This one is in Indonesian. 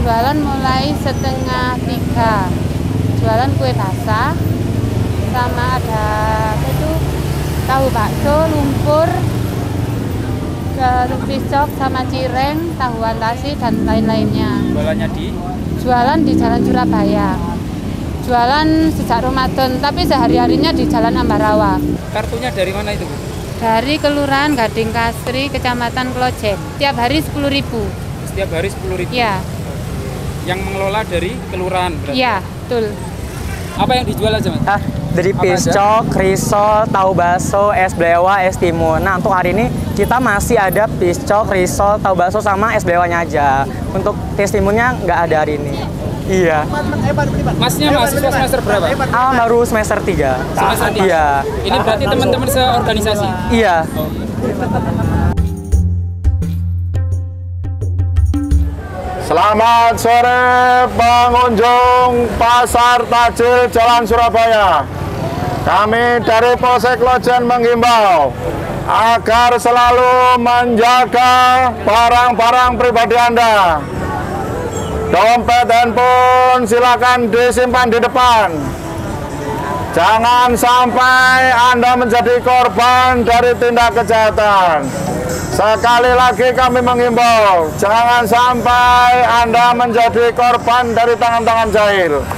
Jualan mulai 2:30. Jualan kue basah, sama ada apa itu, tahu bakso, lumpur, pisok sama cireng, tahuan lasi dan lain-lainnya. Jualannya di? Jualan di Jalan Surabaya. Jualan sejak Ramadan, tapi sehari-harinya di Jalan Ambarawa. Kartunya dari mana itu, Bu? Dari Kelurahan Gading Kasri, Kecamatan Klojen. Tiap hari 10.000. Setiap hari 10.000? Iya. Yang mengelola dari kelurahan berarti? Iya, betul. Apa yang dijual aja, Mas? Dari piscok, risol, tahu bakso, es blewa, es timun. Nah, untuk hari ini kita masih ada piscok, risol, tahu bakso sama es blewanya aja. Untuk es timunnya nggak ada hari ini. Iya. Masnya mahasiswa semester berapa? Baru semester 3. Semester 3? Iya. Ini berarti teman-teman seorganisasi? Iya. Selamat sore pengunjung Pasar Takjil Jalan Surabaya. Kami dari Polsek Klojen menghimbau agar selalu menjaga barang-barang pribadi Anda. Dompet, handphone silakan disimpan di depan. Jangan sampai Anda menjadi korban dari tindak kejahatan. Sekali lagi kami menghimbau, jangan sampai Anda menjadi korban dari tangan-tangan jahil.